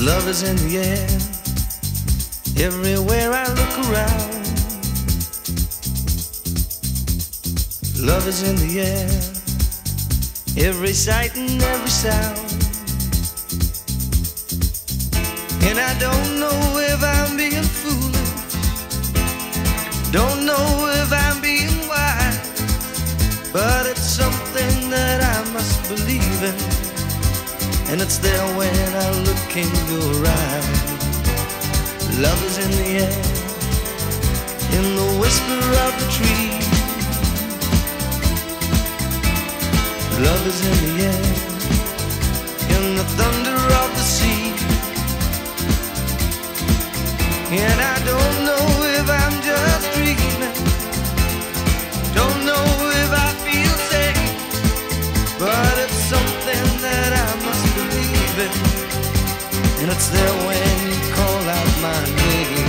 Love is in the air, everywhere I look around. Love is in the air, every sight and every sound. And I don't know if I'm being foolish, don't know if I'm being wise, but it's something that I must believe in, and it's there when I look in your eyes. Love is in the air, in the whisper of the tree. Love is in the air, in the thunder of the sea. And I don't know if I'm just dreaming, don't know if I feel safe, but it's something that I must believe in, and it's there when you call out my name.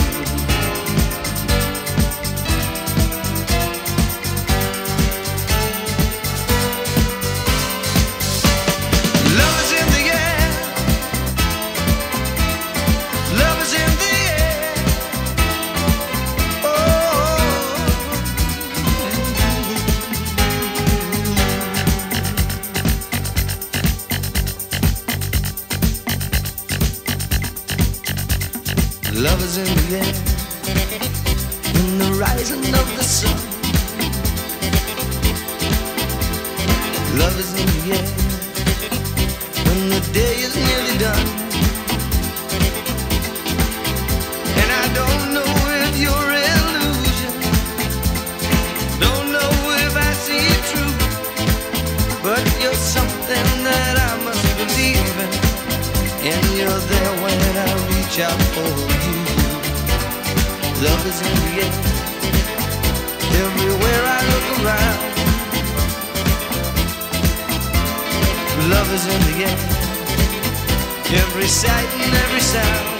Love is in the air, love is in the air. Love is in the air, in the rising of the sun. Love is in the air, when the day is nearly done. And I don't know if you're illusion, don't know if I see it true, but you're something that I must believe in, and you're there when I reach out for you. Love is in the air, everywhere I look around. Love is in the air, every sight and every sound.